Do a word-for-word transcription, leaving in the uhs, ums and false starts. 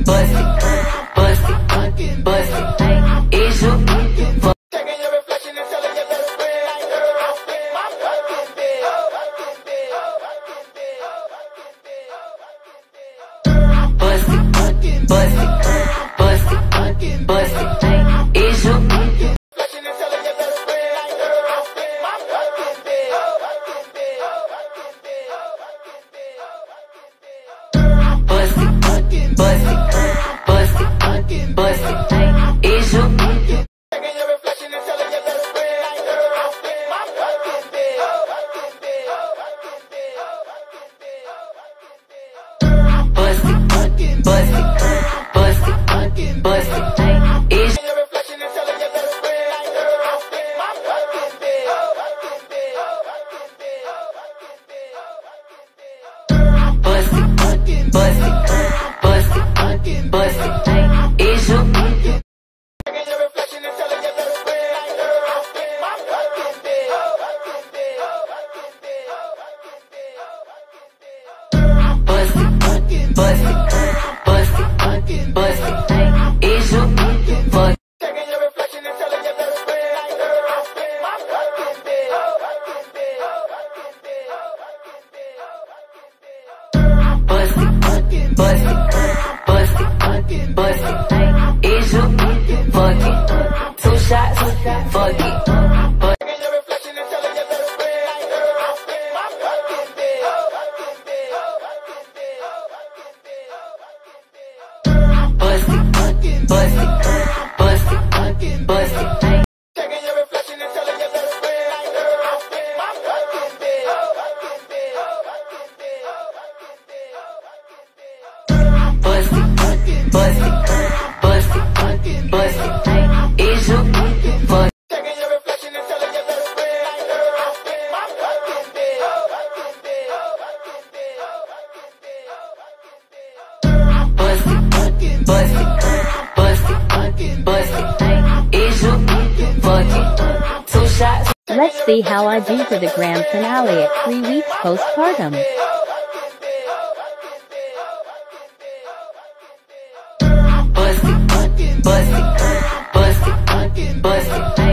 bust it, bust it, bust it. Is you taking your reflection and telling you that it's real like girl, I feel my fucking bill. Bust it, bust it, bust it, bust it. Is you reflection and telling you that it's real like girl, I feel my fucking bill. Bust it, bust it, bust it, bust it. Is you taking your reflection and telling you that it's real like girl, I feel my fucking bill. Bust it, bust it, bust it, bust it. Is your reflection and telling you that it's real like girl, I feel my fucking bill. Bust it, bust it, bust it, bust it. Is you taking your reflection and telling you that it's real like girl, I feel my fucking bill. Bust it, bust it, bust it, bust it. Is you fuck taking your reflection and telling you that it's real like girl, I feel my fucking bill. Bust it, bust it, bust it, bust it. Is you fucking two shots, fuck it. But taking your reflection and telling you that it's real like girl, I feel my fucking bill. Bust it, bust it, bust it, bust it. Taking your reflection and telling you that it's real like girl, I feel my fucking bill. Bust it, bust it, bust it, bust it. Is you fuck taking your reflection and telling you that it's real like girl, I feel my fucking bill. Bust it, bust it, bust it, bust it. Is you fucking two shots? Let's see how I do for the grand finale at three weeks postpartum. Bust it, bust it, bust it, bust it.